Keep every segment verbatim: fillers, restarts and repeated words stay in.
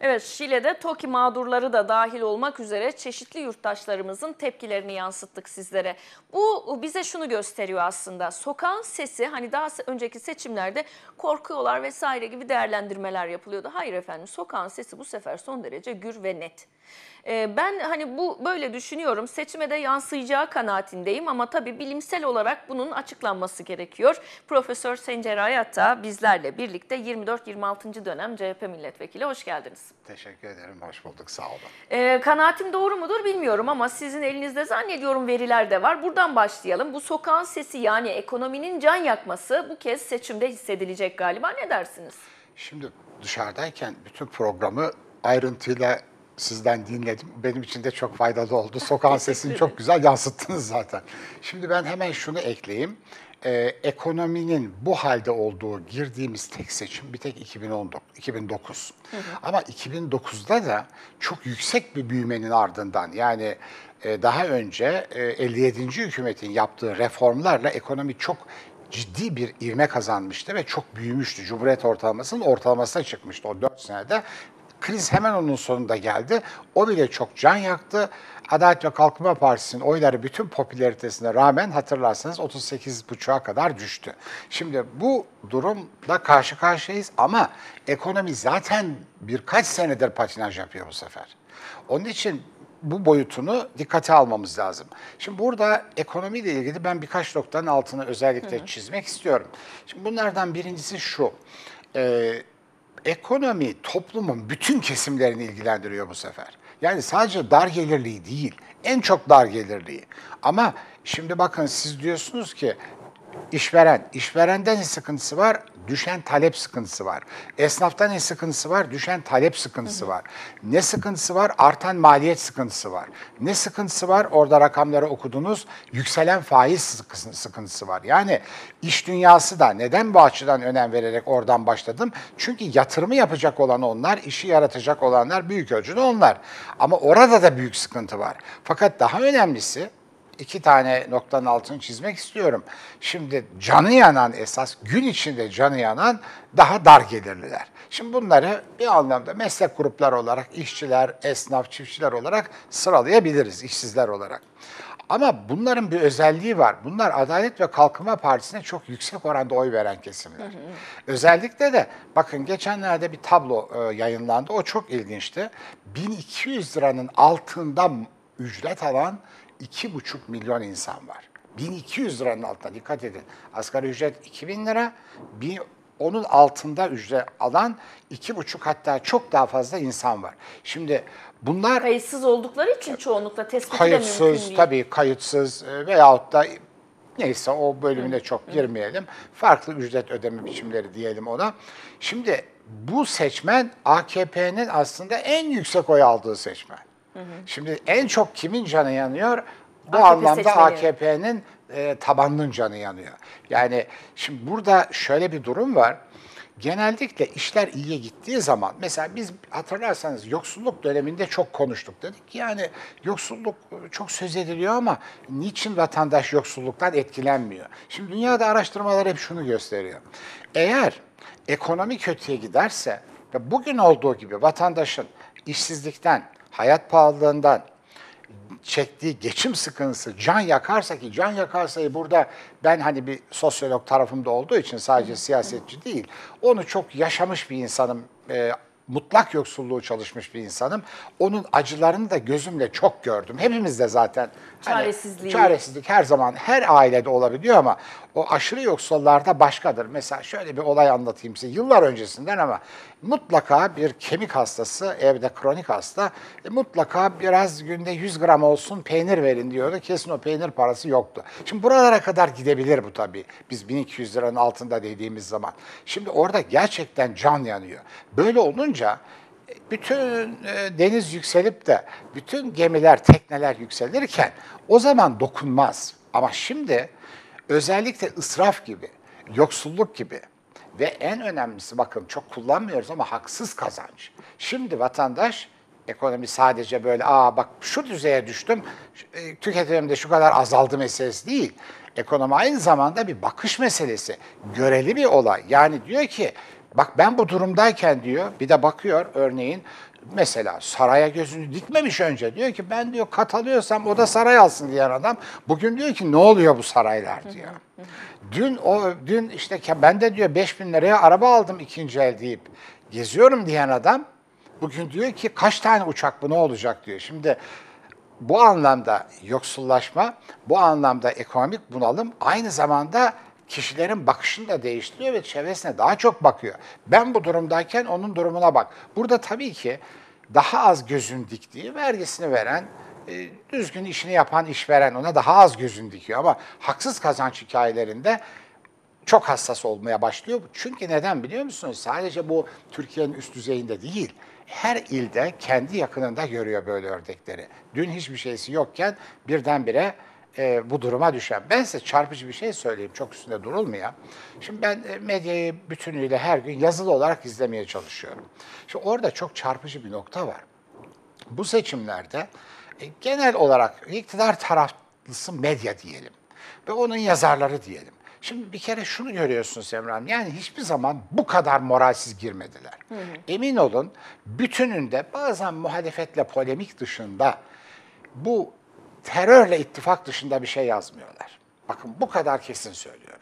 Evet, Şile'de TOKİ mağdurları da dahil olmak üzere çeşitli yurttaşlarımızın tepkilerini yansıttık sizlere. Bu bize şunu gösteriyor aslında. Sokağın sesi, hani daha önceki seçimlerde korkuyorlar vesaire gibi değerlendirmeler yapılıyordu. Hayır efendim, sokağın sesi bu sefer son derece gür ve net. Ben hani bu böyle düşünüyorum, seçime de yansıyacağı kanaatindeyim ama tabii bilimsel olarak bunun açıklanması gerekiyor. Profesör Sencer Hayat da bizlerle birlikte yirmi dört yirmi altıncı dönem C H P milletvekili. Hoş geldiniz. Teşekkür ederim, hoş bulduk, sağ olun. Ee, kanaatim doğru mudur bilmiyorum ama sizin elinizde zannediyorum veriler de var. Buradan başlayalım. Bu sokağın sesi, yani ekonominin can yakması bu kez seçimde hissedilecek galiba. Ne dersiniz? Şimdi dışarıdayken bütün programı ayrıntıyla sizden dinledim. Benim için de çok faydalı oldu. Sokağın sesini çok güzel yansıttınız zaten. Şimdi ben hemen şunu ekleyeyim. Ee, ekonominin bu halde olduğu girdiğimiz tek seçim bir tek iki bin on dokuz, iki bin dokuz. Hı hı. Ama iki bin dokuzda da çok yüksek bir büyümenin ardından, yani e, daha önce e, elli yedinci hükümetin yaptığı reformlarla ekonomi çok ciddi bir ivme kazanmıştı ve çok büyümüştü. Cumhuriyet ortalamasının ortalamasına çıkmıştı o dört senede. Kriz hemen onun sonunda geldi. O bile çok can yaktı. Adalet ve Kalkınma Partisi'nin oyları bütün popülaritesine rağmen hatırlarsanız otuz sekiz buçuğa kadar düştü. Şimdi bu durumla karşı karşıyayız ama ekonomi zaten birkaç senedir patinaj yapıyor bu sefer. Onun için bu boyutunu dikkate almamız lazım. Şimdi burada ekonomiyle ilgili ben birkaç noktanın altını özellikle hı hı. çizmek istiyorum. Şimdi bunlardan birincisi şu. E, Ekonomi toplumun bütün kesimlerini ilgilendiriyor bu sefer. Yani sadece dar gelirliği değil, en çok dar gelirliği. Ama şimdi bakın, siz diyorsunuz ki işveren, işverenden ne sıkıntısı var? Düşen talep sıkıntısı var. Esnaftan ne sıkıntısı var? Düşen talep sıkıntısı var. Ne sıkıntısı var? Artan maliyet sıkıntısı var. Ne sıkıntısı var? Orada rakamları okudunuz. Yükselen faiz sıkıntısı var. Yani iş dünyası da, neden bu açıdan önem vererek oradan başladım? Çünkü yatırımı yapacak olan onlar, işi yaratacak olanlar büyük ölçüde onlar. Ama orada da büyük sıkıntı var. Fakat daha önemlisi, İki tane noktanın altını çizmek istiyorum. Şimdi canı yanan, esas gün içinde canı yanan daha dar gelirliler. Şimdi bunları bir anlamda meslek grupları olarak işçiler, esnaf, çiftçiler olarak sıralayabiliriz, işsizler olarak. Ama bunların bir özelliği var. Bunlar Adalet ve Kalkınma Partisi'ne çok yüksek oranda oy veren kesimler. Hı hı. Özellikle de bakın, geçenlerde bir tablo e, yayınlandı. O çok ilginçti. bin iki yüz liranın altında ücret alan iki buçuk milyon insan var. bin iki yüz liranın altında, dikkat edin. Asgari ücret iki bin lira, bir, onun altında ücret alan iki buçuk, hatta çok daha fazla insan var. Şimdi bunlar kayıtsız oldukları için çoğunlukla tespiti de mümkün değil. Kayıtsız, tabii kayıtsız veyahut da neyse, o bölümüne çok girmeyelim. Farklı ücret ödeme biçimleri diyelim ona. Şimdi bu seçmen A K P'nin aslında en yüksek oy aldığı seçmen. Hı hı. Şimdi en çok kimin canı yanıyor? Bu A K P anlamda seçmeni. A K P'nin e, tabanının canı yanıyor. Yani şimdi burada şöyle bir durum var. Genellikle işler iyiye gittiği zaman, mesela biz hatırlarsanız yoksulluk döneminde çok konuştuk. Dedik ki yani yoksulluk çok söz ediliyor ama niçin vatandaş yoksulluktan etkilenmiyor? Şimdi dünyada araştırmalar hep şunu gösteriyor. Eğer ekonomi kötüye giderse ve bugün olduğu gibi vatandaşın işsizlikten, hayat pahalılığından çektiği geçim sıkıntısı can yakarsa, ki can yakarsa burada ben hani bir sosyolog tarafımda olduğu için sadece siyasetçi değil, onu çok yaşamış bir insanım, e, mutlak yoksulluğu çalışmış bir insanım. Onun acılarını da gözümle çok gördüm. Hepimiz de zaten çaresizliği. Hani, çaresizlik her zaman her ailede olabiliyor ama o aşırı yoksullarda başkadır. Mesela şöyle bir olay anlatayım size yıllar öncesinden, ama mutlaka bir kemik hastası, evde kronik hasta, e, mutlaka biraz günde yüz gram olsun peynir verin diyordu. Kesin o peynir parası yoktu. Şimdi buralara kadar gidebilir bu tabii. Biz bin iki yüz liranın altında dediğimiz zaman. Şimdi orada gerçekten can yanıyor. Böyle olunca bütün deniz yükselip de bütün gemiler, tekneler yükselirken o zaman dokunmaz. Ama şimdi özellikle israf gibi, yoksulluk gibi ve en önemlisi, bakın çok kullanmıyoruz ama haksız kazanç. Şimdi vatandaş, ekonomi sadece böyle aa bak şu düzeye düştüm, tüketimimde şu kadar azaldı meselesi değil. Ekonomi aynı zamanda bir bakış meselesi, göreli bir olay. Yani diyor ki Bak ben bu durumdayken diyor, bir de bakıyor örneğin mesela saraya gözünü dikmemiş önce. Diyor ki ben diyor kat alıyorsam o da saray alsın diyen adam. Bugün diyor ki ne oluyor bu saraylar diyor. Dün o dün işte ben de diyor beş bin liraya araba aldım ikinci el deyip geziyorum diyen adam. Bugün diyor ki kaç tane uçak bu ne olacak diyor. Şimdi bu anlamda yoksullaşma, bu anlamda ekonomik bunalım aynı zamanda kişilerin bakışını da değiştiriyor ve çevresine daha çok bakıyor. Ben bu durumdayken onun durumuna bak. Burada tabii ki daha az gözün diktiği, vergisini veren, e, düzgün işini yapan işveren ona daha az gözün dikiyor. Ama haksız kazanç hikayelerinde çok hassas olmaya başlıyor. Çünkü neden biliyor musunuz? Sadece bu Türkiye'nin üst düzeyinde değil. Her ilde kendi yakınında görüyor böyle örnekleri. Dün hiçbir şeysi yokken birdenbire e, bu duruma düşen. Ben size çarpıcı bir şey söyleyeyim, çok üstünde durulmuyor. Şimdi ben e, medyayı bütünüyle her gün yazılı olarak izlemeye çalışıyorum. Şimdi orada çok çarpıcı bir nokta var. Bu seçimlerde e, genel olarak iktidar taraflısı medya diyelim ve onun yazarları diyelim. Şimdi bir kere şunu görüyorsunuz Emrah, yani hiçbir zaman bu kadar moralsiz girmediler. Hı hı. Emin olun bütününde bazen muhalefetle polemik dışında bu terörle ittifak dışında bir şey yazmıyorlar. Bakın bu kadar kesin söylüyorum.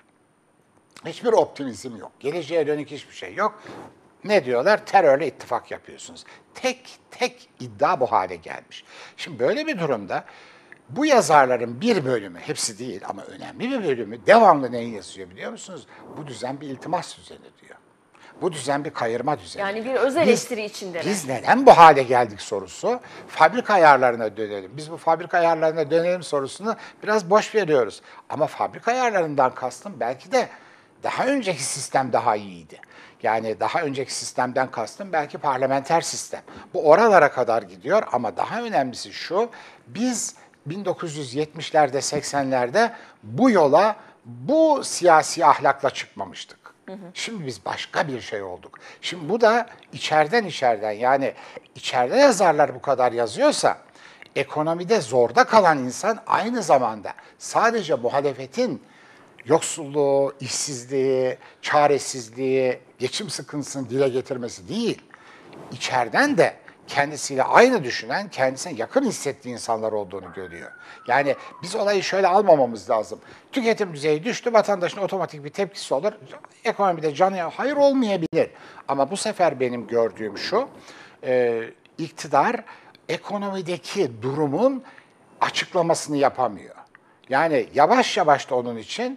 Hiçbir optimizm yok. Geleceğe dönük hiçbir şey yok. Ne diyorlar? Terörle ittifak yapıyorsunuz. Tek tek iddia bu hale gelmiş. Şimdi böyle bir durumda bu yazarların bir bölümü, hepsi değil ama önemli bir bölümü devamlı neyi yazıyor biliyor musunuz? Bu düzen bir iltimas düzeni diyor. Bu düzen bir kayırma düzeni. Yani bir öz eleştiri içindeler. Biz neden bu hale geldik sorusu, fabrika ayarlarına dönelim. Biz bu fabrika ayarlarına dönelim sorusunu biraz boş veriyoruz. Ama fabrika ayarlarından kastım belki de daha önceki sistem daha iyiydi. Yani daha önceki sistemden kastım belki parlamenter sistem. Bu oralara kadar gidiyor ama daha önemlisi şu, biz bin dokuz yüz yetmişlerde, seksenlerde bu yola, bu siyasi ahlakla çıkmamıştık. Hı hı. Şimdi biz başka bir şey olduk. Şimdi bu da içeriden içeriden, yani içeride yazarlar bu kadar yazıyorsa, ekonomide zorda kalan insan aynı zamanda sadece muhalefetin yoksulluğu, işsizliği, çaresizliği, geçim sıkıntısını dile getirmesi değil, içeriden de kendisiyle aynı düşünen, kendisine yakın hissettiği insanlar olduğunu görüyor. Yani biz olayı şöyle almamamız lazım. Tüketim düzeyi düştü, vatandaşın otomatik bir tepkisi olur. Ekonomide canı hayır olmayabilir. Ama bu sefer benim gördüğüm şu, e, iktidar ekonomideki durumun açıklamasını yapamıyor. Yani yavaş yavaş da onun için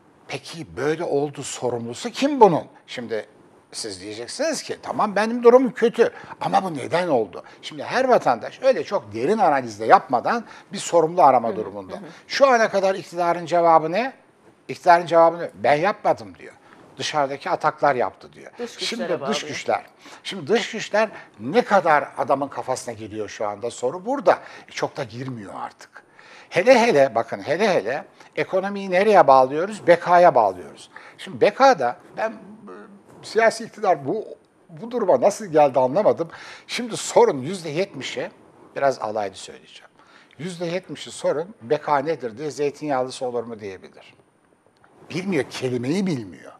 peki böyle oldu sorumlusu kim bunun? Şimdi siz diyeceksiniz ki tamam benim durumum kötü ama bu neden oldu? Şimdi her vatandaş öyle çok derin analizde yapmadan bir sorumlu arama hı, durumunda. Hı. Şu ana kadar iktidarın cevabı ne? İktidarın cevabı ne? Ben yapmadım diyor. Dışarıdaki ataklar yaptı diyor. Dış Şimdi dış güçler. Şimdi dış güçler ne kadar adamın kafasına geliyor şu anda soru burada. E, çok da girmiyor artık. Hele hele bakın hele hele ekonomiyi nereye bağlıyoruz? Bekaya bağlıyoruz. Şimdi bekada ben siyasi iktidar bu bu duruma nasıl geldi anlamadım. Şimdi sorun yüzde yetmişi, biraz alaylı söyleyeceğim. Yüzde yetmişi sorun beka nedir diye zeytinyağlısı olur mu diyebilir. Bilmiyor, kelimeyi bilmiyor.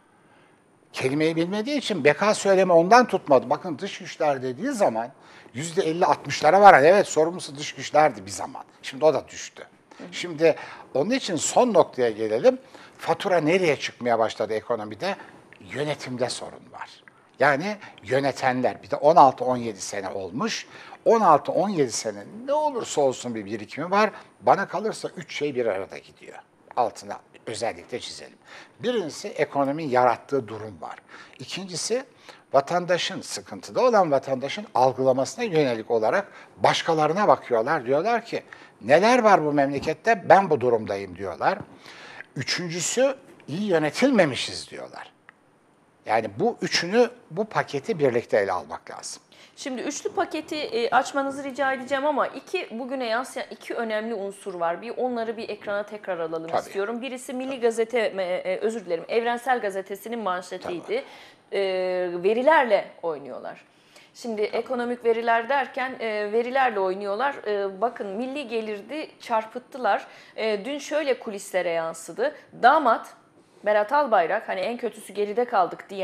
Kelimeyi bilmediği için beka söylemi ondan tutmadı. Bakın dış güçler dediği zaman yüzde elli altmışlara varan, evet sorumlusu dış güçlerdi bir zaman. Şimdi o da düştü. Şimdi onun için son noktaya gelelim. Fatura nereye çıkmaya başladı ekonomide? Yönetimde sorun var. Yani yönetenler, bir de on altı on yedi sene olmuş. on altı on yedi sene ne olursa olsun bir birikimi var. Bana kalırsa üç şey bir arada gidiyor. Altına özellikle çizelim. Birincisi ekonominin yarattığı durum var. İkincisi vatandaşın, sıkıntıda olan vatandaşın algılamasına yönelik olarak başkalarına bakıyorlar. Diyorlar ki neler var bu memlekette, ben bu durumdayım diyorlar. Üçüncüsü iyi yönetilmemişiz diyorlar. Yani bu üçünü, bu paketi birlikte ele almak lazım. Şimdi üçlü paketi e, açmanızı rica edeceğim ama iki bugüne yansıyan iki önemli unsur var. Bir onları bir ekrana tekrar alalım Tabii. istiyorum. Birisi Milli Tabii. Gazete, e, özür dilerim, Evrensel Gazetesi'nin manşetiydi. E, verilerle oynuyorlar. Şimdi Tabii. ekonomik veriler derken e, verilerle oynuyorlar. E, bakın milli gelirdi çarpıttılar. E, dün şöyle kulislere yansıdı. Damat Berat Albayrak, hani en kötüsü geride kaldık diyen,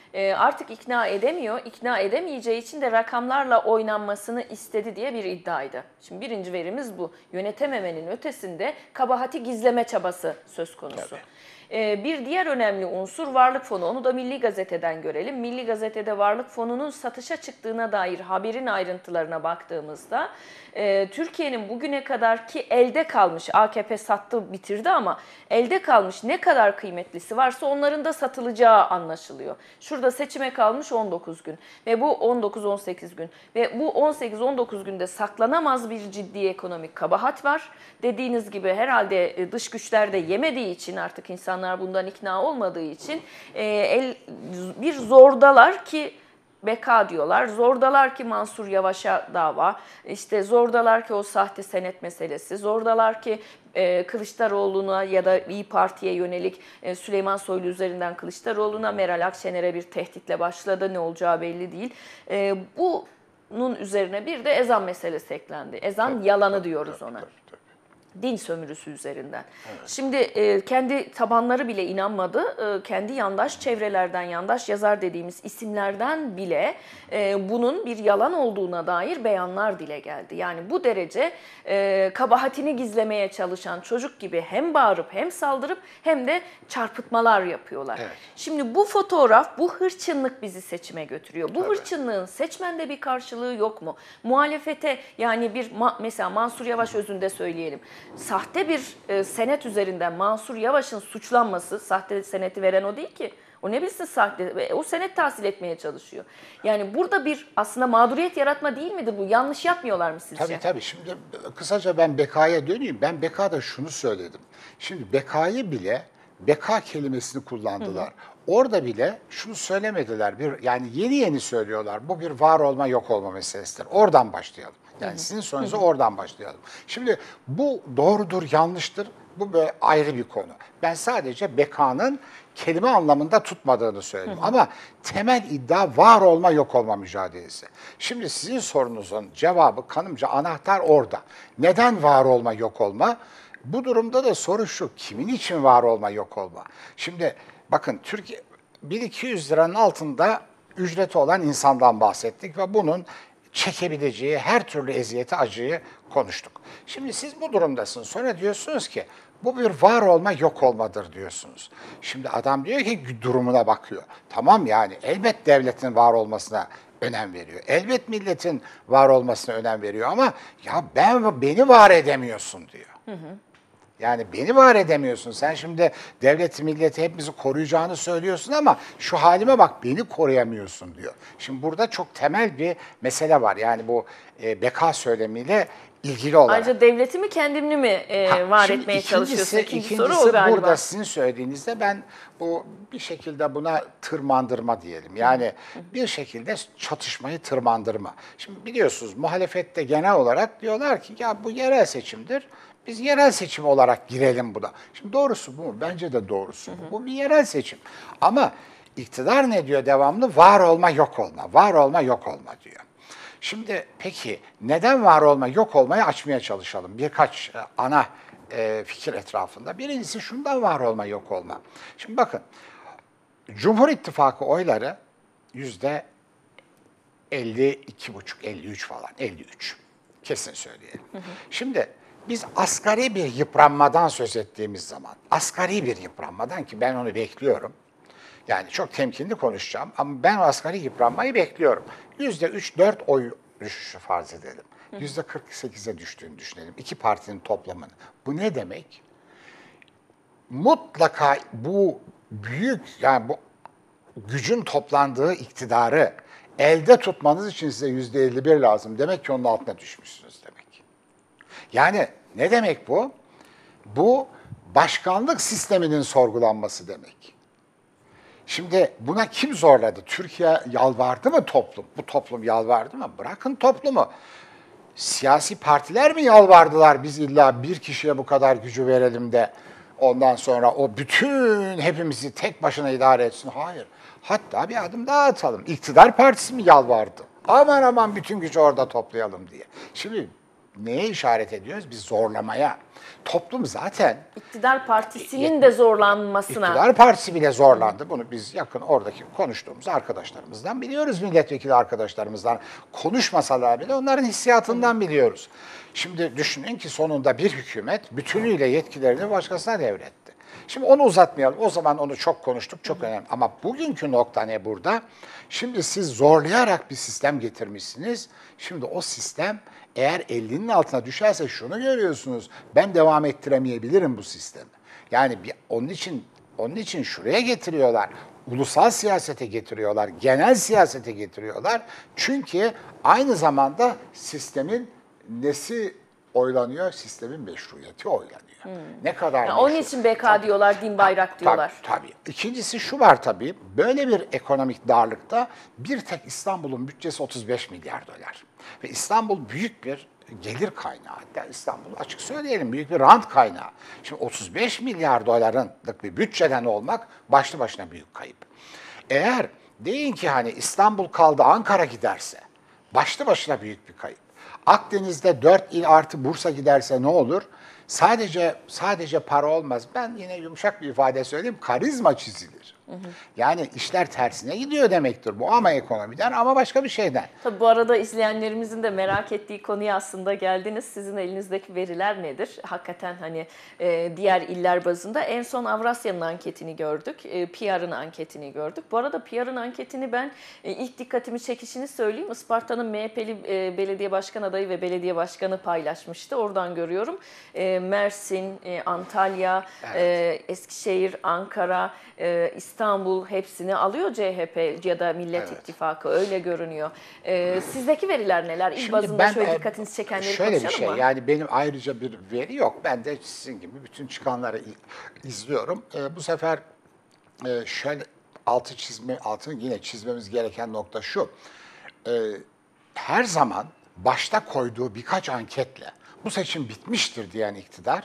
e, artık ikna edemiyor. İkna edemeyeceği için de rakamlarla oynanmasını istedi diye bir iddiaydı. Şimdi birinci verimiz bu. Yönetememenin ötesinde kabahati gizleme çabası söz konusu. Tabii. Bir diğer önemli unsur varlık fonu. Onu da Milli Gazete'den görelim. Milli Gazete'de varlık fonunun satışa çıktığına dair haberin ayrıntılarına baktığımızda Türkiye'nin bugüne kadar ki elde kalmış, A K P sattı bitirdi ama elde kalmış ne kadar kıymetlisi varsa onların da satılacağı anlaşılıyor. Şurada seçime kalmış on dokuz gün ve bu on dokuz on sekiz gün ve bu on sekiz on dokuz günde saklanamaz bir ciddi ekonomik kabahat var. Dediğiniz gibi herhalde dış güçler de yemediği için artık insanlar bundan ikna olmadığı için el, bir zordalar ki beka diyorlar. Zordalar ki Mansur Yavaş'a dava, işte zordalar ki o sahte senet meselesi, zordalar ki e, Kılıçdaroğlu'na ya da İYİ Parti'ye yönelik e, Süleyman Soylu üzerinden Kılıçdaroğlu'na, Meral Akşener'e bir tehditle başladı. Ne olacağı belli değil. E, bunun üzerine bir de ezan meselesi eklendi. Ezan tabii, yalanı tabii, diyoruz tabii, ona. Tabii, tabii. Din sömürüsü üzerinden. Evet. Şimdi e, kendi tabanları bile inanmadı. E, kendi yandaş çevrelerden, yandaş yazar dediğimiz isimlerden bile e, bunun bir yalan olduğuna dair beyanlar dile geldi. Yani bu derece e, kabahatini gizlemeye çalışan çocuk gibi hem bağırıp hem saldırıp hem de çarpıtmalar yapıyorlar. Evet. Şimdi bu fotoğraf, bu hırçınlık bizi seçime götürüyor. Bu Tabii. hırçınlığın seçmende bir karşılığı yok mu? Muhalefete yani bir mesela Mansur Yavaş özünde söyleyelim. Sahte bir e, senet üzerinden Mansur Yavaş'ın suçlanması, sahte seneti veren o değil ki. O ne bilsin sahte, o senet tahsil etmeye çalışıyor. Yani burada bir aslında mağduriyet yaratma değil midir bu? Yanlış yapmıyorlar mı sizce? Tabii tabii. Şimdi kısaca ben bekaya döneyim. Ben bekada şunu söyledim. Şimdi bekayı bile, beka kelimesini kullandılar. Hı hı. Orada bile şunu söylemediler. Bir, yani yeni yeni söylüyorlar. Bu bir var olma yok olma meselesidir. Oradan başlayalım. Yani hı hı. sizin sorunuza oradan başlayalım. Şimdi bu doğrudur, yanlıştır. Bu böyle ayrı bir konu. Ben sadece bekanın kelime anlamında tutmadığını söyledim. Hı hı. Ama temel iddia var olma yok olma mücadelesi. Şimdi sizin sorunuzun cevabı kanımca anahtar orada. Neden var olma yok olma? Bu durumda da soru şu, kimin için var olma yok olma? Şimdi bakın Türkiye bin iki yüz liranın altında ücreti olan insandan bahsettik ve bunun çekebileceği her türlü eziyeti, acıyı konuştuk. Şimdi siz bu durumdasınız. Sonra diyorsunuz ki bu bir var olma yok olmadır diyorsunuz. Şimdi adam diyor ki durumuna bakıyor. Tamam yani elbet devletin var olmasına önem veriyor. Elbet milletin var olmasına önem veriyor ama ya ben beni var edemiyorsun diyor. Hı hı. Yani beni var edemiyorsun. Sen şimdi devleti, milleti hepimizi koruyacağını söylüyorsun ama şu halime bak beni koruyamıyorsun diyor. Şimdi burada çok temel bir mesele var. Yani bu e, beka söylemiyle ilgili olarak. Ayrıca devleti mi kendini mi e, ha, var etmeye çalışıyorsun? İkinci ikincisi soru o galiba. Burada sizin söylediğinizde ben bu bir şekilde buna tırmandırma diyelim. Yani bir şekilde çatışmayı tırmandırma. Şimdi biliyorsunuz muhalefette genel olarak diyorlar ki ya bu yerel seçimdir. Biz yerel seçim olarak girelim buna. Şimdi doğrusu bu mu? Bence de doğrusu bu. Bu bir yerel seçim. Ama iktidar ne diyor devamlı? Var olma, yok olma. Var olma, yok olma diyor. Şimdi peki neden var olma, yok olmayı açmaya çalışalım. Birkaç ana e, fikir etrafında. Birincisi şundan var olma, yok olma. Şimdi bakın, Cumhur İttifakı oyları yüzde elli iki buçuk, elli üç falan, elli üç. Kesin söyleyelim. Hı hı. Şimdi biz asgari bir yıpranmadan söz ettiğimiz zaman, asgari bir yıpranmadan ki ben onu bekliyorum. Yani çok temkinli konuşacağım ama ben o asgari yıpranmayı bekliyorum. yüzde üç dört oy düşüşü farz edelim. yüzde kırk sekize düştüğünü düşünelim. İki partinin toplamını. Bu ne demek? Mutlaka bu büyük, yani bu gücün toplandığı iktidarı elde tutmanız için size yüzde elli bir lazım. Demek ki onun altına düşmüşsünüz demek. Yani ne demek bu? Bu başkanlık sisteminin sorgulanması demek. Şimdi buna kim zorladı? Türkiye yalvardı mı toplum? Bu toplum yalvardı mı? Bırakın toplumu. Siyasi partiler mi yalvardılar biz illa bir kişiye bu kadar gücü verelim de ondan sonra o bütün hepimizi tek başına idare etsin? Hayır. Hatta bir adım daha atalım. İktidar partisi mi yalvardı? Aman aman bütün gücü orada toplayalım diye. Şimdi neye işaret ediyoruz? Biz zorlamaya. Toplum zaten İktidar partisinin de zorlanmasına. İktidar partisi bile zorlandı. Bunu biz yakın oradaki konuştuğumuz arkadaşlarımızdan biliyoruz, milletvekili arkadaşlarımızdan. Konuşmasalar bile onların hissiyatından biliyoruz. Şimdi düşünün ki sonunda bir hükümet bütünüyle yetkilerini başkasına devretti. Şimdi onu uzatmayalım. O zaman onu çok konuştuk, çok önemli. Ama bugünkü nokta ne burada? Şimdi siz zorlayarak bir sistem getirmişsiniz. Şimdi o sistem eğer ellinin altına düşerse şunu görüyorsunuz. Ben devam ettiremeyebilirim bu sistemi. Yani bir, onun için onun için şuraya getiriyorlar. Ulusal siyasete getiriyorlar, genel siyasete getiriyorlar. Çünkü aynı zamanda sistemin nesi oylanıyor? Sistemin meşruiyeti oylanıyor. Hmm. Ne kadar yani onun için B K tabii, diyorlar, din bayrak tabii, diyorlar. Tabii, tabii. İkincisi şu var tabii. Böyle bir ekonomik darlıkta bir tek İstanbul'un bütçesi otuz beş milyar dolar. Ve İstanbul büyük bir gelir kaynağı. Hatta İstanbul açık söyleyelim büyük bir rant kaynağı. Şimdi otuz beş milyar dolarlık bir bütçeden olmak başlı başına büyük kayıp. Eğer deyin ki hani İstanbul kaldı Ankara giderse başlı başına büyük bir kayıp. Akdeniz'de dört il artı Bursa giderse ne olur? Sadece sadece para olmaz. Ben yine yumuşak bir ifade söyleyeyim. Karizma çizilir. Hı hı. Yani işler tersine gidiyor demektir bu, ama ekonomiden ama başka bir şeyden. Tabii bu arada izleyenlerimizin de merak ettiği konuya aslında geldiniz. Sizin elinizdeki veriler nedir? Hakikaten hani e, diğer iller bazında en son Avrasya'nın anketini gördük. E, P R'ın anketini gördük. Bu arada P R'ın anketini ben e, ilk dikkatimi çekişini söyleyeyim. Isparta'nın M H P'li e, belediye başkan adayı ve belediye başkanı paylaşmıştı. Oradan görüyorum. E, Mersin, e, Antalya, evet. e, Eskişehir, Ankara, e, İstanbul hepsini alıyor C H P ya da Millet evet. İttifakı, öyle görünüyor. Ee, sizdeki veriler neler? İl bazında ben, şöyle dikkatinizi çekenleri şöyle bir şey mı? Yani benim ayrıca bir veri yok. Ben de sizin gibi bütün çıkanları izliyorum. Ee, bu sefer e, şöyle altı çizme, altını yine çizmemiz gereken nokta şu. Ee, her zaman başta koyduğu birkaç anketle bu seçim bitmiştir diyen iktidar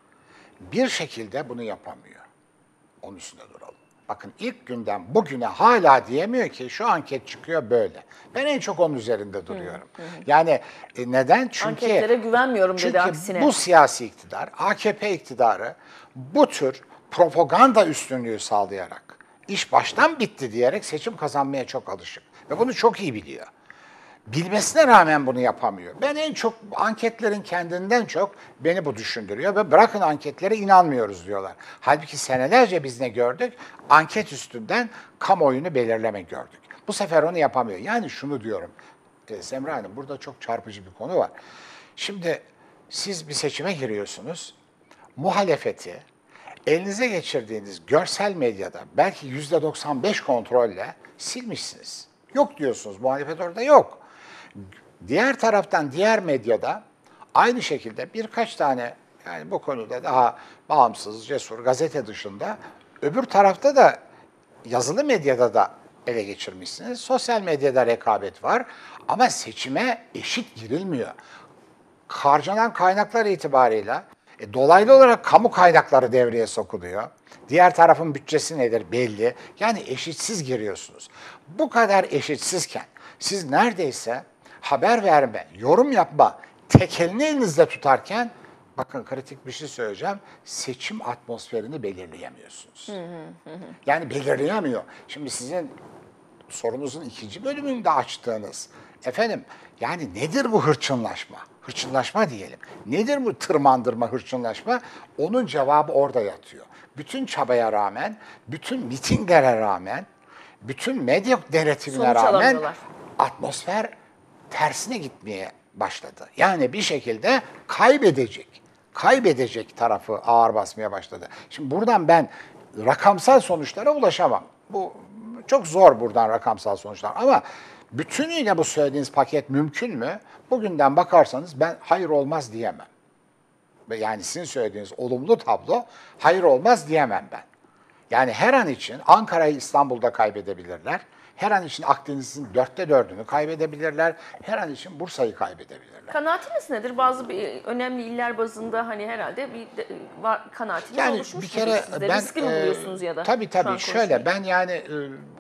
bir şekilde bunu yapamıyor. Onun üstünde duralım. Bakın ilk günden bugüne hala diyemiyor ki şu anket çıkıyor böyle. Ben en çok onun üzerinde duruyorum. Hı hı. Yani e, neden? Çünkü anketlere güvenmiyorum dedi aksine. Çünkü bu siyasi iktidar, A K P iktidarı bu tür propaganda üstünlüğü sağlayarak, iş baştan bitti diyerek seçim kazanmaya çok alışık. Ve bunu çok iyi biliyor. Bilmesine rağmen bunu yapamıyor. Ben en çok anketlerin kendinden çok beni bu düşündürüyor ve bırakın anketlere inanmıyoruz diyorlar. Halbuki senelerce biz ne gördük? Anket üstünden kamuoyunu belirleme gördük. Bu sefer onu yapamıyor. Yani şunu diyorum, e, Semra Hanım, burada çok çarpıcı bir konu var. Şimdi siz bir seçime giriyorsunuz, muhalefeti elinize geçirdiğiniz görsel medyada belki yüzde doksan beş kontrolle silmişsiniz. Yok diyorsunuz, muhalefet orada yok. Diğer taraftan diğer medyada aynı şekilde birkaç tane, yani bu konuda daha bağımsız, cesur gazete dışında öbür tarafta da yazılı medyada da ele geçirmişsiniz. Sosyal medyada rekabet var ama seçime eşit girilmiyor. Harcanan kaynaklar itibarıyla e, dolaylı olarak kamu kaynakları devreye sokuluyor. Diğer tarafın bütçesi nedir belli. Yani eşitsiz giriyorsunuz. Bu kadar eşitsizken siz neredeyse haber verme, yorum yapma, tekelini elinizde tutarken, bakın kritik bir şey söyleyeceğim, seçim atmosferini belirleyemiyorsunuz. Yani belirleyemiyor. Şimdi sizin sorunuzun ikinci bölümünde açtığınız, efendim yani nedir bu hırçınlaşma? Hırçınlaşma diyelim. Nedir bu tırmandırma, hırçınlaşma? Onun cevabı orada yatıyor. Bütün çabaya rağmen, bütün mitinglere rağmen, bütün medya denetimine rağmen atmosfer tersine gitmeye başladı. Yani bir şekilde kaybedecek, kaybedecek tarafı ağır basmaya başladı. Şimdi buradan ben rakamsal sonuçlara ulaşamam. Bu çok zor buradan rakamsal sonuçlar, ama bütünüyle bu söylediğiniz paket mümkün mü? Bugünden bakarsanız ben hayır olmaz diyemem. Yani sizin söylediğiniz olumlu tablo hayır olmaz diyemem ben. Yani her an için Ankara'yı İstanbul'da kaybedebilirler. Her an için Akdeniz'in dörtte dördünü kaybedebilirler. Her an için Bursa'yı kaybedebilirler. Kanaatiniz nedir? Bazı bir, önemli iller bazında hani herhalde bir de, var, kanaatiniz yani oluşmuş. Bir kere ben, Riskli mi buluyorsunuz ya da? Tabii tabii şöyle ben yani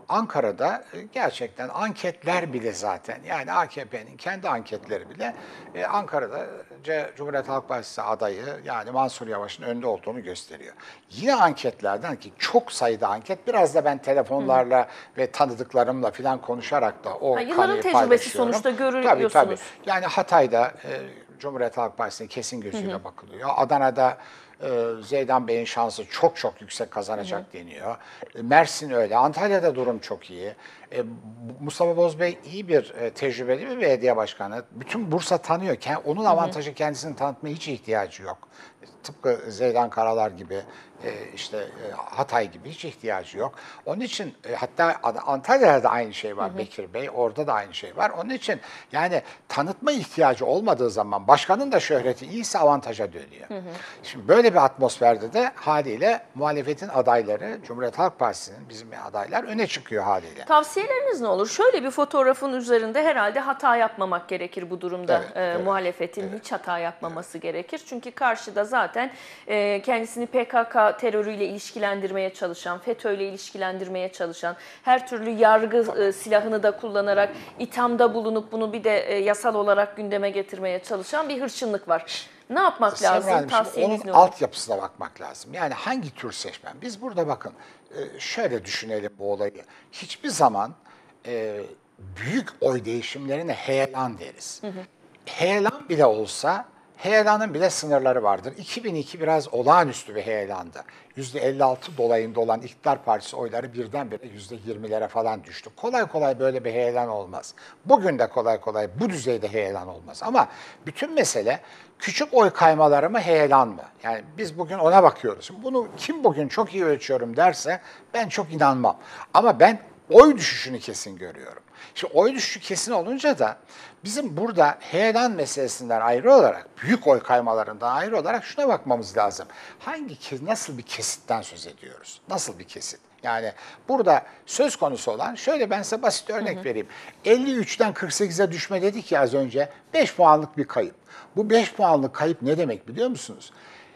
Ankara'da e, gerçekten anketler bile zaten, yani A K P'nin kendi anketleri bile e, Ankara'da C- Cumhuriyet Halk Partisi adayı yani Mansur Yavaş'ın önde olduğunu gösteriyor. Yine anketlerden ki çok sayıda anket, biraz da ben telefonlarla hı. ve tanıdıklarımla falan konuşarak da o ha, yılların kanıyı tecrübesi paylaşıyorum. sonuçta görüyorsunuz. Tabii tabii. Yani Hatay'da e, Cumhuriyet Halk Partisi'ne kesin gözüyle hı hı. bakılıyor. Adana'da e, Zeydan Bey'in şansı çok çok yüksek kazanacak hı hı. deniyor. E, Mersin öyle. Antalya'da durum çok iyi. E, Mustafa Bozbey iyi bir e, tecrübeli bir belediye başkanı. Bütün Bursa tanıyor. Onun avantajı, hı hı. kendisini tanıtmaya hiç ihtiyacı yok. Tıpkı Zeydan Karalar gibi, e, işte e, Hatay gibi hiç ihtiyacı yok. Onun için e, hatta Antalya'da da aynı şey var, hı hı. Bekir Bey. Orada da aynı şey var. Onun için yani tanıtma ihtiyacı olmadığı zaman başkanın da şöhreti iyiyse avantaja dönüyor. Hı hı. Şimdi böyle bir atmosferde de haliyle muhalefetin adayları, Cumhuriyet Halk Partisi'nin bizim adaylar öne çıkıyor haliyle. Tavsiyeleriniz ne olur? Şöyle bir fotoğrafın üzerinde herhalde hata yapmamak gerekir bu durumda. Evet, e, evet, muhalefetin evet. hiç hata yapmaması evet. gerekir. Çünkü karşıda zaten e, kendisini P K K terörüyle ilişkilendirmeye çalışan, FETÖ'yle ilişkilendirmeye çalışan, her türlü yargı e, silahını da kullanarak ithamda bulunup bunu bir de e, yasal olarak gündeme getirmeye çalışan bir hırçınlık var. Ne yapmak Semra lazım? Hanım, Tavsiyeniz onun ne olur? altyapısına bakmak lazım. Yani hangi tür seçmen? Biz burada bakın şöyle düşünelim bu olayı. Hiçbir zaman e, büyük oy değişimlerine heyelan deriz. Hı hı. Heyelan bile olsa heyelanın bile sınırları vardır. iki bin iki biraz olağanüstü bir heyelandı. yüzde elli altı dolayında olan İktidar Partisi oyları birdenbire yüzde yirmilere falan düştü. Kolay kolay böyle bir heyelan olmaz. Bugün de kolay kolay bu düzeyde heyelan olmaz. Ama bütün mesele küçük oy kaymaları mı, heyelan mı? Yani biz bugün ona bakıyoruz. Şimdi bunu kim bugün çok iyi ölçüyorum derse ben çok inanmam. Ama ben oy düşüşünü kesin görüyorum. Şimdi oy düşüşü kesin olunca da bizim burada heyelan meselesinden ayrı olarak, büyük oy kaymalarından ayrı olarak şuna bakmamız lazım. Hangi, nasıl bir kesitten söz ediyoruz? Nasıl bir kesit? Yani burada söz konusu olan, şöyle ben size basit örnek hı hı. vereyim. elli üçten kırk sekize düşme dedik ya az önce, beş puanlık bir kayıp. Bu beş puanlık kayıp ne demek biliyor musunuz?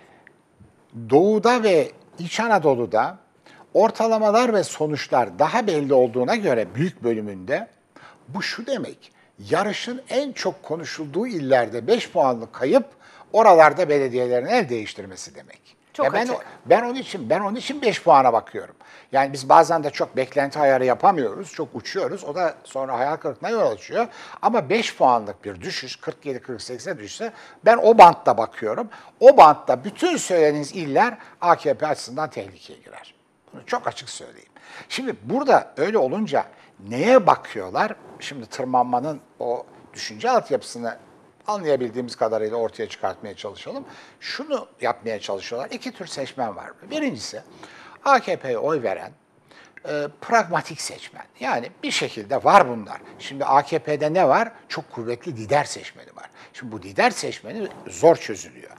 Doğu'da ve İç Anadolu'da ortalamalar ve sonuçlar daha belli olduğuna göre büyük bölümünde bu şu demek, yarışın en çok konuşulduğu illerde beş puanlık kayıp oralarda belediyelerin el değiştirmesi demek. Çok ya ben, açık. ben onun için ben onun için beş puana bakıyorum. Yani biz bazen de çok beklenti ayarı yapamıyoruz, çok uçuyoruz. O da sonra hayal kırıklığına yol açıyor. Ama beş puanlık bir düşüş, kırk yedi kırk sekize düşse ben o bantta bakıyorum. O bantta bütün söylediğiniz iller A K P açısından tehlikeye girer. Bunu çok açık söyleyeyim. Şimdi burada öyle olunca neye bakıyorlar? Şimdi tırmanmanın o düşünce altyapısını anlayabildiğimiz kadarıyla ortaya çıkartmaya çalışalım. Şunu yapmaya çalışıyorlar. İki tür seçmen var. Birincisi A K P'ye oy veren e, pragmatik seçmen. Yani bir şekilde var bunlar. Şimdi A K P'de ne var? Çok kuvvetli lider seçmeni var. Şimdi bu lider seçmeni zor çözülüyor.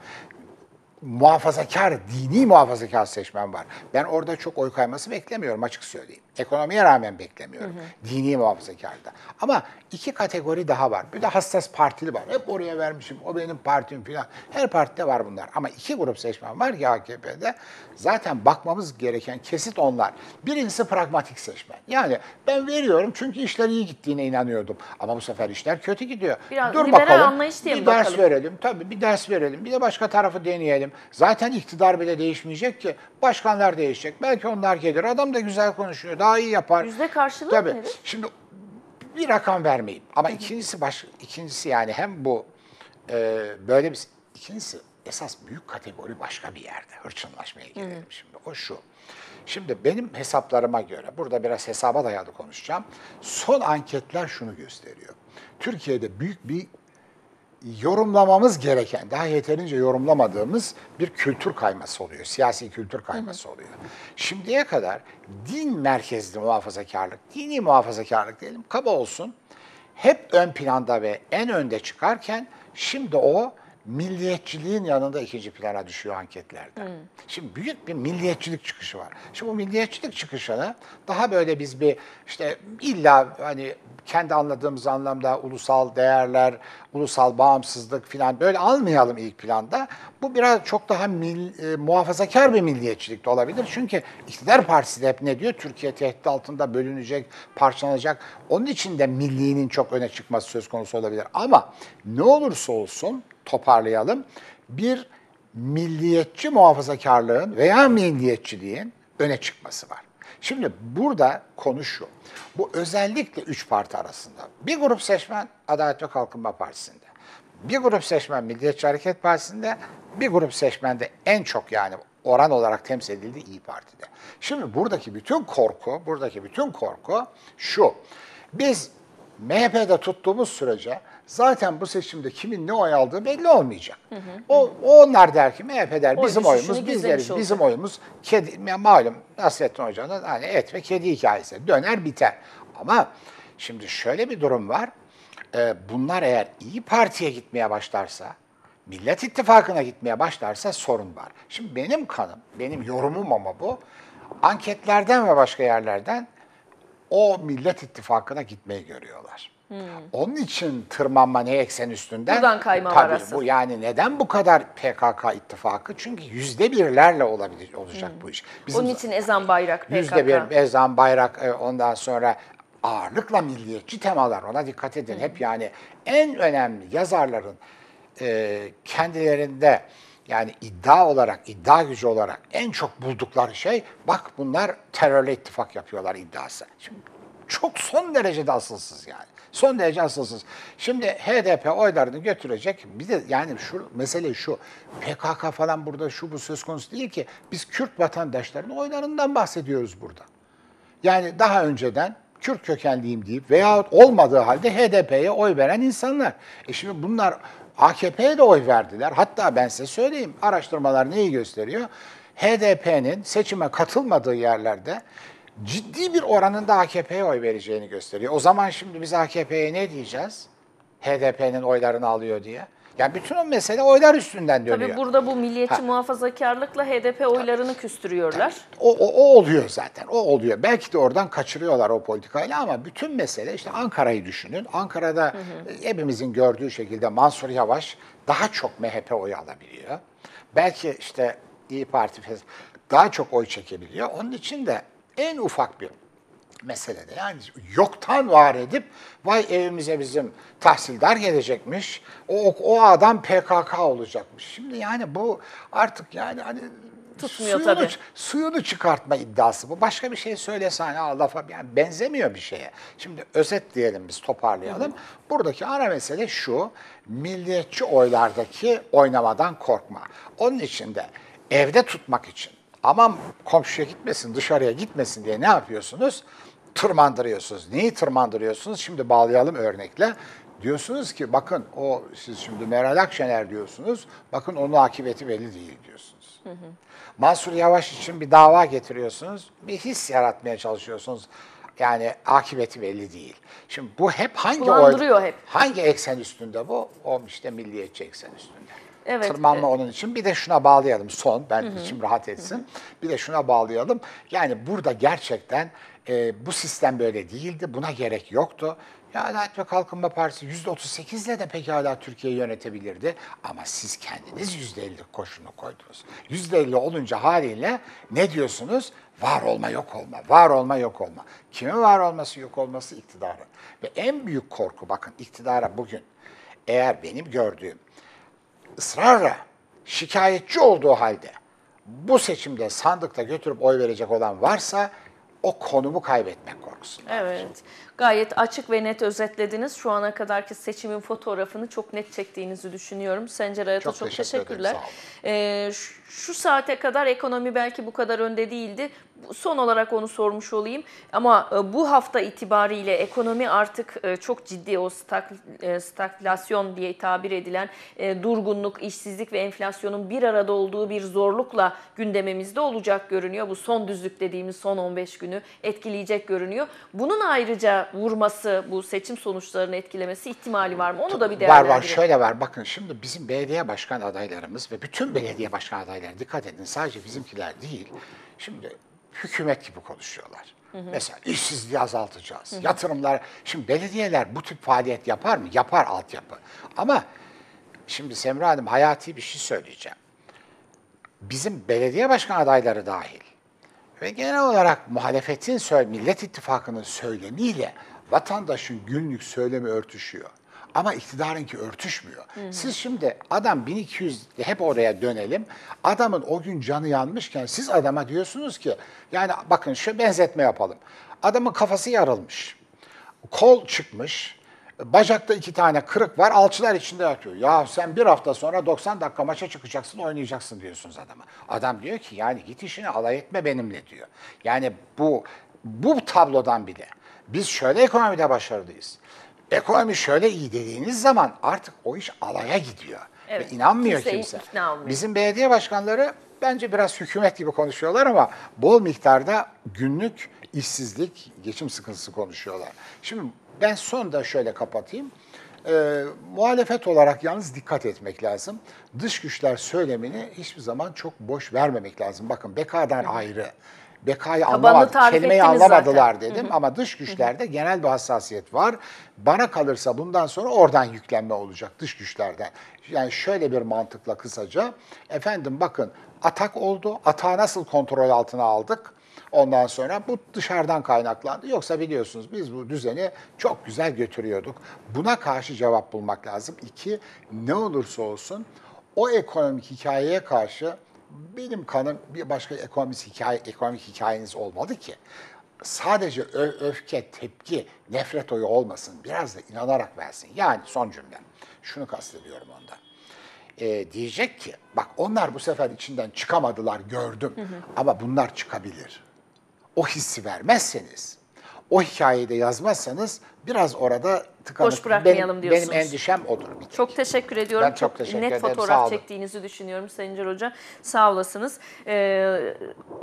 Muhafazakar, dini muhafazakar seçmen var. Ben orada çok oy kayması beklemiyorum açık söyleyeyim. Ekonomiye rağmen beklemiyorum. Hı hı. Dini muhafazakarda. Ama iki kategori daha var. Bir de hassas partili var. Hep oraya vermişim, o benim partim falan. Her partide var bunlar. Ama iki grup seçmen var ki A K P'de. Zaten bakmamız gereken kesit onlar. Birincisi pragmatik seçmen. Yani ben veriyorum çünkü işler iyi gittiğine inanıyordum. Ama bu sefer işler kötü gidiyor. Biraz Dur liberal bakalım, anlayış diye bir mi ders bakalım? verelim. Tabii bir ders verelim. Bir de başka tarafı deneyelim. Zaten iktidar bile değişmeyecek ki. Başkanlar değişecek. Belki onlar gelir. Adam da güzel konuşuyor. Daha iyi yapar. Yüzde karşılığı Tabii. nedir? Şimdi bir rakam vermeyeyim. Ama hı hı. ikincisi baş, ikincisi yani hem bu e, böyle bir ikincisi esas büyük kategori başka bir yerde. Hırçınlaşmaya gelelim hı hı. şimdi. O şu. Şimdi benim hesaplarıma göre, burada biraz hesaba dayalı konuşacağım. Son anketler şunu gösteriyor. Türkiye'de büyük bir yorumlamamız gereken, daha yeterince yorumlamadığımız bir kültür kayması oluyor. Siyasi kültür kayması oluyor. Şimdiye kadar din merkezli muhafazakarlık, dini muhafazakarlık diyelim, kaba olsun, hep ön planda ve en önde çıkarken şimdi o milliyetçiliğin yanında ikinci plana düşüyor anketlerde. Şimdi büyük bir milliyetçilik çıkışı var. Şimdi bu milliyetçilik çıkışını daha böyle biz bir işte illa hani kendi anladığımız anlamda ulusal değerler, ulusal bağımsızlık falan böyle almayalım ilk planda. Bu biraz çok daha mil, e, muhafazakar bir milliyetçilik de olabilir. Çünkü iktidar partisi de hep ne diyor? Türkiye tehdit altında bölünecek, parçalanacak. Onun için de milliğinin çok öne çıkması söz konusu olabilir. Ama ne olursa olsun toparlayalım. Bir milliyetçi muhafazakarlığın veya milliyetçiliğin öne çıkması var. Şimdi burada konu şu. Bu özellikle üç parti arasında. Bir grup seçmen Adalet ve Kalkınma Partisi'nde. Bir grup seçmen Milliyetçi Hareket Partisi'nde. Bir grup seçmen de en çok yani oran olarak temsil edildiği İYİ Parti'de. Şimdi buradaki bütün korku, buradaki bütün korku şu. Biz M H P'de tuttuğumuz sürece zaten bu seçimde kimin ne oy aldığı belli olmayacak. Hı hı. O, onlar der ki M H P der Oy bizim oyumuz biz deriz olacak. bizim oyumuz kedi ya malum Nasrettin Hoca'nın hani et ve kedi hikayesi döner biter. Ama şimdi şöyle bir durum var. Ee, bunlar eğer İYİ Parti'ye gitmeye başlarsa, Millet İttifakı'na gitmeye başlarsa sorun var. Şimdi benim kanım, benim yorumum ama bu. Anketlerden ve başka yerlerden o Millet İttifakı'na gitmeyi görüyorlar. Hmm. Onun için tırmanma ne eksen üstünden. Buradan kayma tabii arası. bu yani neden bu kadar P K K ittifakı? Çünkü yüzde birlerle olabilir olacak hmm. bu iş. Bizim onun için ezan bayrak P K K. Yüzde bir ezan bayrak ondan sonra ağırlıkla milliyetçi temalar ona dikkat edin. Hmm. Hep yani en önemli yazarların e, kendilerinde yani iddia olarak, iddia gücü olarak en çok buldukları şey, bak bunlar terörle ittifak yapıyorlar iddiası. Şimdi çok son derecede asılsız yani. Son derece asılsız. Şimdi H D P oylarını götürecek. Bir de yani şu mesele şu. P K K falan burada şu bu söz konusu değil ki. Biz Kürt vatandaşlarının oylarından bahsediyoruz burada. Yani daha önceden Kürt kökenliyim deyip veyahut olmadığı halde H D P'ye oy veren insanlar. E şimdi bunlar A K P'ye de oy verdiler. Hatta ben size söyleyeyim, araştırmalar neyi gösteriyor? H D P'nin seçime katılmadığı yerlerde ciddi bir oranında A K P'ye oy vereceğini gösteriyor. O zaman şimdi biz A K P'ye ne diyeceğiz? H D P'nin oylarını alıyor diye. Yani bütün o mesele oylar üstünden dönüyor. Tabii burada bu milliyetçi ha. muhafazakarlıkla H D P oylarını küstürüyorlar. O, o, o oluyor zaten, o oluyor. Belki de oradan kaçırıyorlar o politikayla ama bütün mesele işte Ankara'yı düşünün. Ankara'da hı hı. hepimizin gördüğü şekilde Mansur Yavaş daha çok M H P oyu alabiliyor. Belki işte İYİ Parti daha çok oy çekebiliyor. Onun için de en ufak bir meselede yani yoktan var edip vay evimize bizim tahsildar gelecekmiş, o, o adam P K K olacakmış. Şimdi yani bu artık yani hani tutmuyor suyunu, tabii. Suyunu çıkartma iddiası bu. Başka bir şey söylesen ha lafa yani benzemiyor bir şeye. Şimdi özet diyelim biz toparlayalım. Hı hı. Buradaki ana mesele şu, milliyetçi oylardaki oynamadan korkma. Onun için de evde tutmak için aman komşuya gitmesin, dışarıya gitmesin diye ne yapıyorsunuz? Tırmandırıyorsunuz. Neyi tırmandırıyorsunuz? Şimdi bağlayalım örnekle. Diyorsunuz ki bakın o siz şimdi Meral Akşener diyorsunuz. Bakın onun akıbeti belli değil diyorsunuz. Hı hı. Mansur Yavaş için bir dava getiriyorsunuz. Bir his yaratmaya çalışıyorsunuz. Yani akıbeti belli değil. Şimdi bu hep hangi oy, hep. hangi eksen üstünde bu? O işte milliyetçi eksen üstünde. Evet, Tırmanma evet. onun için. Bir de şuna bağlayalım son, ben hı hı. içim rahat etsin. Hı hı. Bir de şuna bağlayalım. Yani burada gerçekten e, bu sistem böyle değildi, buna gerek yoktu. Ya Adalet ve Kalkınma Partisi yüzde otuz sekizle de pekala Türkiye'yi yönetebilirdi. Ama siz kendiniz yüzde elli koşunu koydunuz. yüzde elli olunca haliyle ne diyorsunuz? Var olma, yok olma, var olma, yok olma. Kimin var olması, yok olması? İktidarın. Ve en büyük korku, bakın iktidara bugün eğer benim gördüğüm ısrarla şikayetçi olduğu halde bu seçimde sandıkta götürüp oy verecek olan varsa o konumu kaybetmek korkusu. Evet. Gayet açık ve net özetlediniz. Şu ana kadarki seçimin fotoğrafını çok net çektiğinizi düşünüyorum. Sencer Hayat'a çok, çok teşekkür teşekkürler. Ederim, ee, şu, şu saate kadar ekonomi belki bu kadar önde değildi. Son olarak onu sormuş olayım ama e, bu hafta itibariyle ekonomi artık e, çok ciddi, o stak, e, stagflasyon diye tabir edilen e, durgunluk, işsizlik ve enflasyonun bir arada olduğu bir zorlukla gündemimizde olacak görünüyor. Bu son düzlük dediğimiz son on beş günü etkileyecek görünüyor. Bunun ayrıca vurması, bu seçim sonuçlarını etkilemesi ihtimali var mı? Onu da bir Var değerlendirelim. var, şöyle var. Bakın şimdi bizim belediye başkan adaylarımız ve bütün belediye başkan adayları, dikkat edin, sadece bizimkiler değil. Şimdi hükümet gibi konuşuyorlar. Hı hı. Mesela işsizliği azaltacağız. Hı hı. Yatırımlar, şimdi belediyeler bu tip faaliyet yapar mı? Yapar, altyapı. Ama şimdi Semra Hanım, hayati bir şey söyleyeceğim. Bizim belediye başkan adayları dahil ve genel olarak muhalefetin, Millet İttifakı'nın söylemiyle vatandaşın günlük söylemi örtüşüyor. Ama iktidarınki örtüşmüyor. Hı hı. Siz şimdi adam bin iki yüz, hep oraya dönelim. Adamın o gün canı yanmışken siz adama diyorsunuz ki, yani bakın şu benzetme yapalım. Adamın kafası yarılmış, kol çıkmış, bacakta iki tane kırık var, alçılar içinde yatıyor. Ya sen bir hafta sonra doksan dakika maça çıkacaksın, oynayacaksın diyorsunuz adama. Adam diyor ki yani git işine, alay etme benimle diyor. Yani bu bu tablodan bile biz şöyle ekonomide başarılıyız. Ekonomi şöyle iyi dediğiniz zaman artık o iş alaya gidiyor. Evet, ve inanmıyor kimse kimse. ikna olmuyor. Bizim belediye başkanları bence biraz hükümet gibi konuşuyorlar ama bol miktarda günlük işsizlik, geçim sıkıntısı konuşuyorlar. Şimdi ben son da şöyle kapatayım. Ee, muhalefet olarak yalnız dikkat etmek lazım. Dış güçler söylemini hiçbir zaman çok boş vermemek lazım. Bakın B K'dan ayrı. B K'yı anlamadı, kelimeyi anlamadılar zaten. dedim. Hı hı. Ama dış güçlerde hı hı. genel bir hassasiyet var. Bana kalırsa bundan sonra oradan yüklenme olacak, dış güçlerden. Yani şöyle bir mantıkla kısaca, efendim bakın atak oldu, atağı nasıl kontrol altına aldık? Ondan sonra bu dışarıdan kaynaklandı. Yoksa biliyorsunuz biz bu düzeni çok güzel götürüyorduk. Buna karşı cevap bulmak lazım. İki, ne olursa olsun o ekonomik hikayeye karşı benim kanım bir başka ekonomik hikaye, ekonomik hikayeniz olmalı ki. Sadece ö- öfke, tepki, nefret oyu olmasın. Biraz da inanarak versin. Yani son cümlem. Şunu kastediyorum ondan. Ee, diyecek ki, bak onlar bu sefer içinden çıkamadılar, gördüm. Hı hı. Ama bunlar çıkabilir. O hissi vermezseniz, o hikayeyi de yazmazsanız biraz orada tıkanıp, boş bırakmayalım benim, diyorsunuz. benim endişem odur. Bir tek. Çok teşekkür ediyorum. Ben çok teşekkür net ederim. Sağ fotoğraf olun. çektiğinizi düşünüyorum Sencer Hoca. Sağ olasınız. Ee,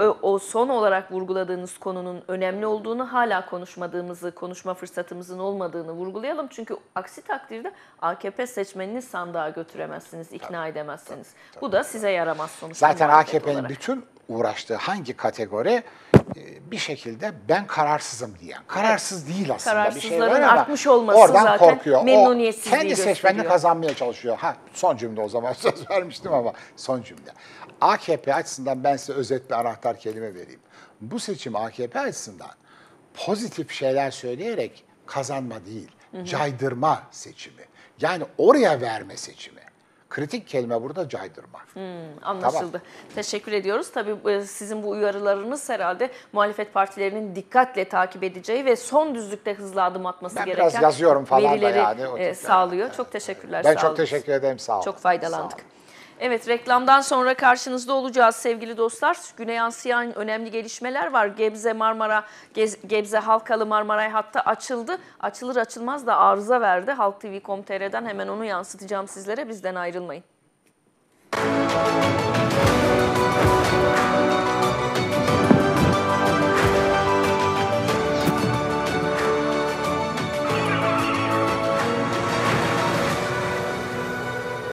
o son olarak vurguladığınız konunun önemli olduğunu, hala konuşmadığımızı, konuşma fırsatımızın olmadığını vurgulayalım. Çünkü aksi takdirde A K P seçmenini sandığa götüremezsiniz, ikna tabii, edemezsiniz. Tabii, tabii, Bu da size yaramaz sonuçta. Zaten A K P'nin bütün uğraştığı hangi kategori bir şekilde ben kararsızım diyen. Kararsız değil aslında, bir şey var ama artmış olması oradan zaten korkuyor. memnuniyetsizliği O kendi seçmenini kazanmaya çalışıyor. Ha, son cümle o zaman söz vermiştim ama son cümle. A K P açısından ben size özet bir anahtar kelime vereyim. Bu seçim A K P açısından pozitif şeyler söyleyerek kazanma değil, hı hı. caydırma seçimi. Yani oraya verme seçimi. Kritik kelime burada caydırma. Hmm, anlaşıldı. Tamam. Teşekkür ediyoruz. Tabii sizin bu uyarılarınız herhalde muhalefet partilerinin dikkatle takip edeceği ve son düzlükte hızlı adım atması ben gereken biraz yazıyorum falan verileri yani, e, sağlıyor. Yani. Çok teşekkürler. Ben sağ çok olun. teşekkür ederim. Sağ olun. Çok faydalandık. Evet, reklamdan sonra karşınızda olacağız sevgili dostlar. Güne yansıyan önemli gelişmeler var. Gebze Marmara, Gez, Gebze Halkalı Marmaray hattı açıldı. Açılır açılmaz da arıza verdi. halk t v nokta com nokta t r'den hemen onu yansıtacağım sizlere. Bizden ayrılmayın.